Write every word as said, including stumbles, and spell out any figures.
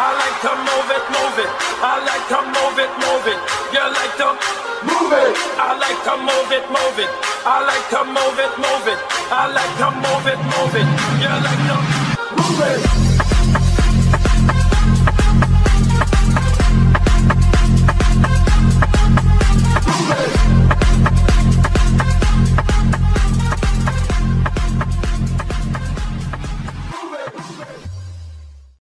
I like to move it, move it. I like to move it, move it. You like to move it. I like to move it, move it. I like to move it, move it. I like to move it, move it. You like to move it.